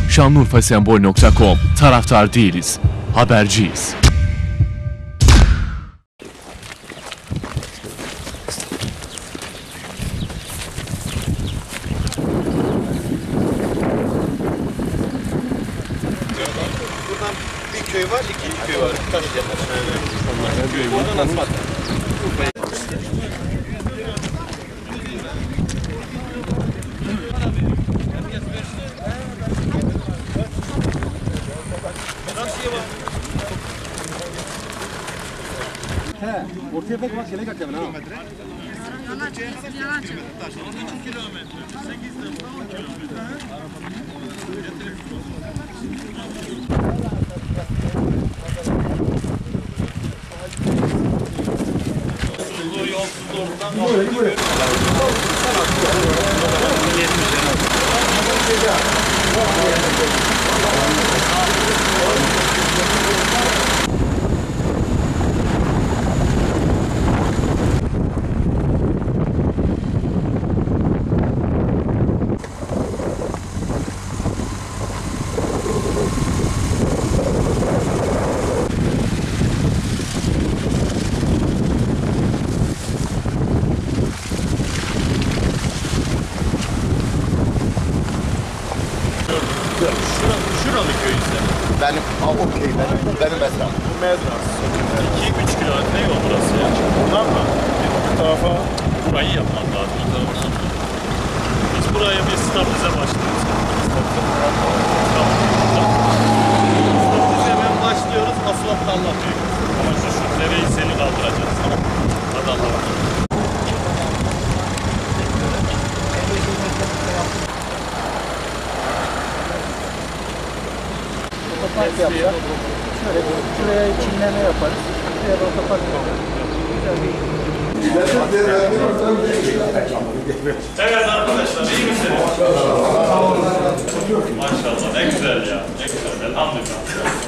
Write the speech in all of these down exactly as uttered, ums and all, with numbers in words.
şanlıurfasembol nokta com. Taraftar değiliz, haberciyiz. Buradan bir köy var, ikinci köy var. Taş yapalım. Oradan asfalt. He, ortaya pek bak şöyle kaçacağım ha. Şuralı köyüzde. Benim, ha okey benim, benim mesela. Bu Medras. iki üç kilometre yol burası ya. Bundan mı? Bir tarafa burayı yapmak lazım. Biz buraya bir stabilize başlıyoruz. Stabilize hemen başlıyoruz. Asfalt anlatıyoruz. Ama şu şu dereyi seni kaldıracağız. Tamam. Hadi Allah'a emanet. Otopark yapsak, şöyle şuraya çimleme yaparız. Şuraya da otopark yaparız. Evet arkadaşlar, iyi misiniz? Maşallah, ne güzel ya, ne güzel, elhamdülillah.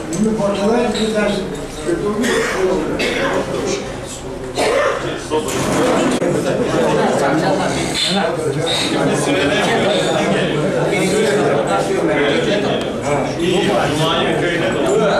Cuma'yı köyüne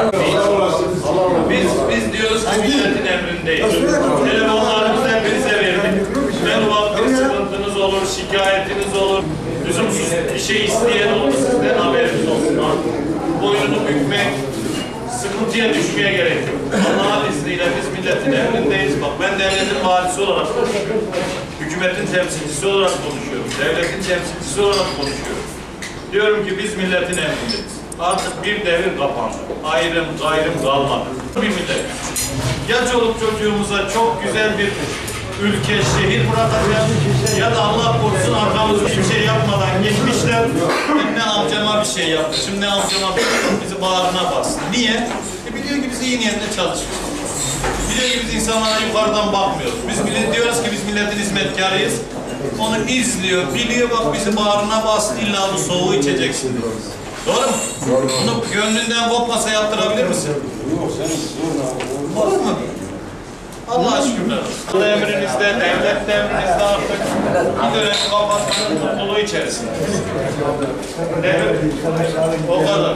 Biz, biz diyoruz ki milletin emrindeyiz. Telefonlarımızı hepinize verdik. En ufak bir sıkıntınız olur, şikayetiniz olur. Lüzumsuz bir şey isteyen olur, sizden haberiniz olsun. Boynunu bükmek, sıkıntıya düşmeye gerek yok. Allah'ın izniyle biz milletin emrindeyiz. Bak ben devletin valisi olarak konuşuyorum. Hükümetin temsilcisi olarak konuşuyorum. Devletin temsilcisi olarak konuşuyorum. Diyorum ki biz milletin emrindeyiz. Artık bir devir kapandı. Ayrım, gayrım kalmadı. Bir millet. Ya çoluk çocuğumuza çok güzel bir ülke, şehir bırakacağız ya da Allah korusun arkamızda bir şey yapmadan geçmişler. Ben ne amcama bir şey yaptı, şimdi ne amcama bir şey yaptı, bizi bağrına bastı. Niye? E biliyor ki biz iyi niyetle çalışıyoruz. Biliyor ki biz insanlara yukarıdan bakmıyoruz. Biz bile diyoruz ki biz milletin hizmetkarıyız. Onu izliyor, biliyor bak bizi bağrına bastı, illa bu soğuğu içeceksin diyor. Doğru mu? Doğru. Bunu gönlünden kopmasa yaptırabilir misin? Yok, sen olur mu? Allah'a şükürler olsun. Devrinizde, devlet devrinizde artık bir dönem kapatmanın mutluluğu içerisinde. Devir, o kadar.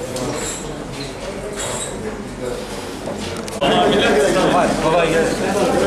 Kolay gelsin.